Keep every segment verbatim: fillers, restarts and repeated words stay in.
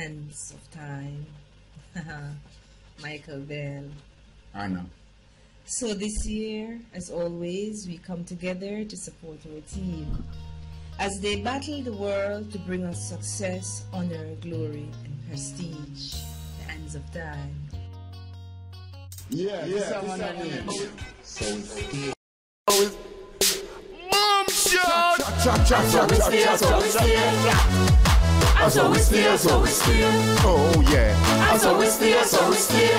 Hands of Time. Michael Bell. I know. So this year, as always, we come together to support our team as they battle the world to bring us success, honor, glory, and prestige. The Hands of Time. Yeah, yeah, this is so it's Boom shot! so we steer, so we steer. So we steer, so we steer. Oh yeah. So we steer, so we steer.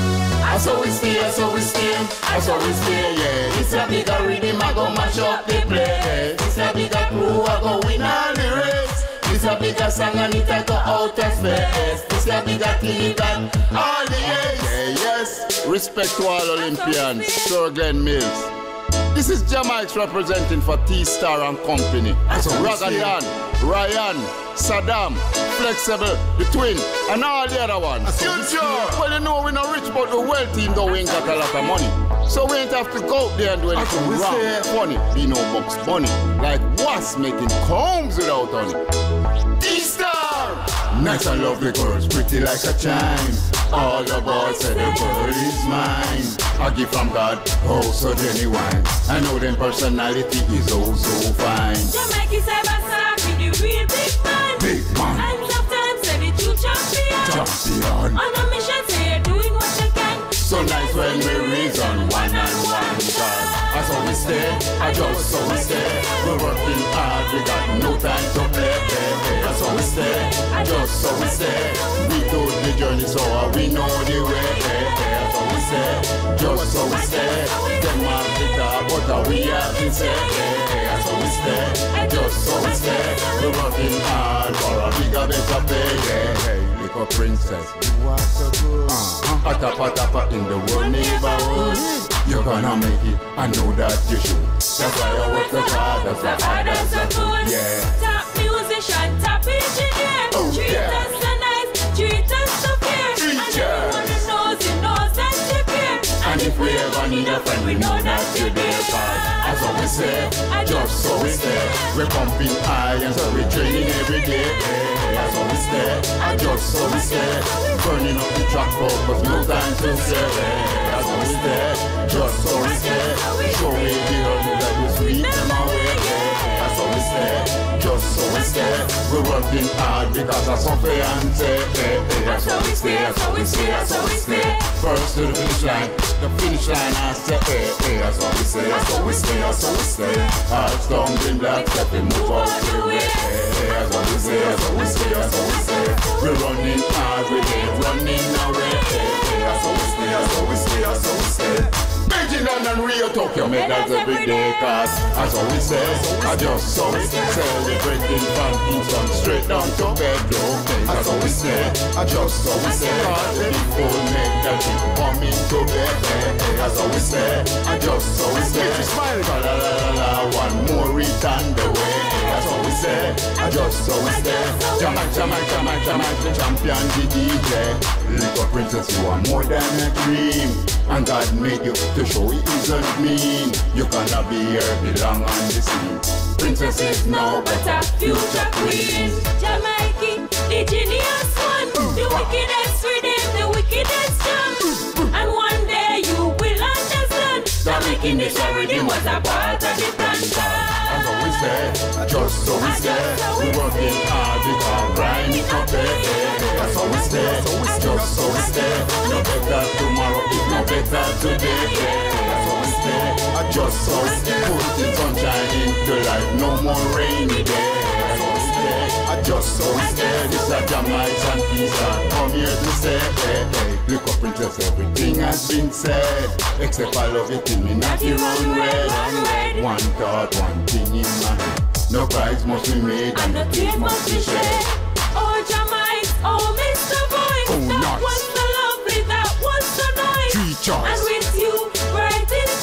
So we steer, so we steer. So we steer, yeah. It's a bigger rhythm, I go mash up the place. It's a bigger crew, I go win all the race. It's a bigger song and it a go out of space. It's a bigger thing than all the years. Yeah, yes. Respect to all Olympians. Sir Glenn Mills. This is Jamaica representing for T-Star and Company. Ragadan, Ryan, Saddam, Flexible, the Twin, and all the other ones. Future! Well, you know we're not rich, but the wealth team though we ain't got a lot of money. So we ain't have to go out there and do anything wrong. Funny, be no box bunny. Like what's making combs without honey? T-Star! Nice and lovely girls, pretty like a chime. All the boys say the world is mine. A gift from God, oh so genuine. I know them personality is oh so fine. Jamaica say Bassa with the real big man. Big man. And sometimes say the true champion. Champion. On a mission say you're doing what you can. So nice when we reason one and one. As how we stay, I just so we stay. We're working hard, we got no time to play. As how we stay, I just so we stay. We do the journey so we know the way. As how we stay, just so we stay. Them have the talk, but we have to say. As how we stay, just so we stay. We're working hard for a bigger, better pay. Hey, little princess, you are so good. Uh-huh. A tapa tapa in the world neighborhood. You're gonna make it, I know that you should. That's why I work so hard, that's why hard as I could. Yeah. Top musician, top engineer. Oh, treat yeah. us so nice, treat us so fair. And everyone who knows, he knows that you care. And if we ever need a friend, we know that you're there. As how we say, just so we stay. We're pumping iron, so we're training every day. As how we stay, just so we stay. Burning up the track, focus, no time to say. As how we stay, just so we stay. Show me the honey that we sweet them away. As how we stay, just so we stay. We're working hard because of some fiancé. As how we stay, as how we stay, as how we stay. First to the finish line, the finish line I say, hey, hey. As how we stay, as how we stay, as how we stay. Hearts stumbling black, step and move out the way. As how we stay, as how we stay, as how we stay. We're running hard, we ain't running away. As how we stay, as how we stay, as how we stay. Beijing and Rio, Tokyo, medals every day. Cause as how we say, I just so we stay. Celebrating from Kingston straight down to bedroom. As how we say, I just so we say. Cause the people make that keep coming to bed. As how we say, I just so we say. Smile, la la la la, one more return the way. As how we say, I just so we stay. Jamaica, Jamaica, Jamaica, Jamaica, champion the D J. Little princess, you are more than a dream. And God made you to show it isn't mean. You gonna be here, belong on the scene. Princess is now, but a future queen. Jamaica, the genius one. The wickedest rhythm, the wickedest drum. And one day you will understand that making this rhythm was a part of the plan. As how we say, just so we stay. We working hard because crime is not pay. That's how we stay, just so we stay. No better tomorrow, if no better today. That's how we stay, just so we stay. Put the sunshine into life, no more rainy day. That's how we stay, just so we stay. This is a Jamaican piece, come here to say, hey, hey. Look up, princess, everything has been said. Except I love you till me not the run red. One thought, one thing in my head. No price must be made and the tears must be shed. Oh Jamaica, oh Mister Boy, oh, that nice. was so lovely, that was so nice. Three choice. And with you, right in the So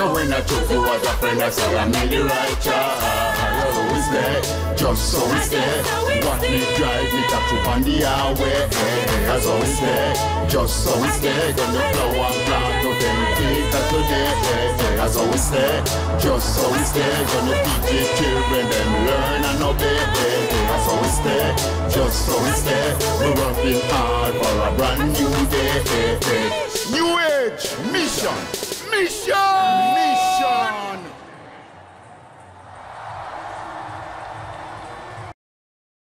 And when I chose you as a friend, I say I made the right choice. So it's there, just so it's there. What me drive me back to on the highway. As always there, just so it's there. Gonna flow and plant to them feet as today. As always there, just so it's there. Gonna teach the children them learn and obey. As always there, just so it's there. We're working hard for a brand new day. New age mission, mission.